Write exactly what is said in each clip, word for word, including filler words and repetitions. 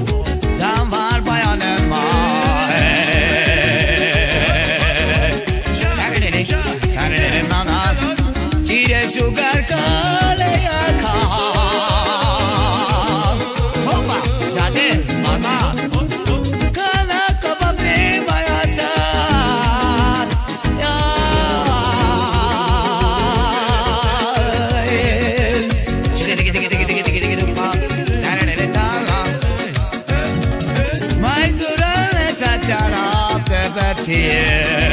Zamvar bayanım var. Tarelele, tarelele nana, tire sugar kale yakar. Hoppa, zade, azar. Kana kababli bayasar. Ya, çike tike tike tike tike tike tike tuppa. Tarelele tala. Maysurale saçara tepetiye.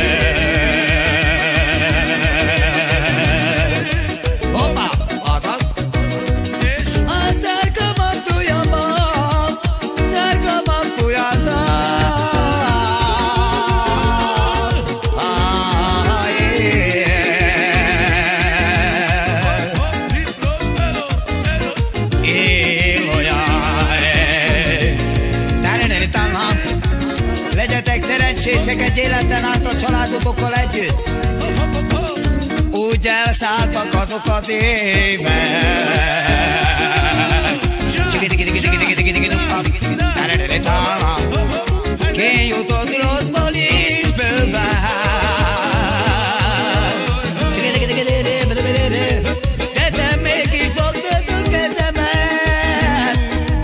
Legyetek szerencsések egy életen át a családotokkal együtt. Úgy elszálltak azok az évek. Ki jutott rosszból is bőven. De te mégis fogtad a kezemet.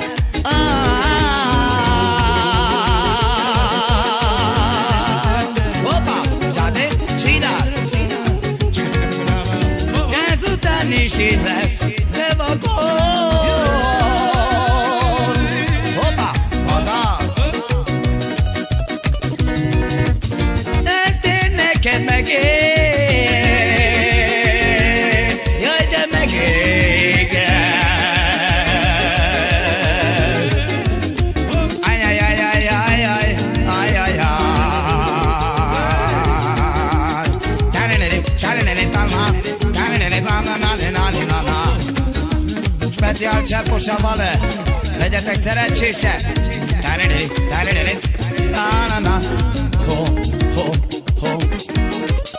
Hoppa, zsáde, csinál. Ezután is így lesz, de vakon. Hoppa, azaz. Ezt én neked megél. Jaj, de megégel. Ajajajajajaj, ajajaj. Tarelele, tarelele talma, tarelele talma, nane, nane, nana. Speciál cseppos a vale, legyetek szerencsések. Tarelele, tarelele, na, na, na. Ho, ho, ho.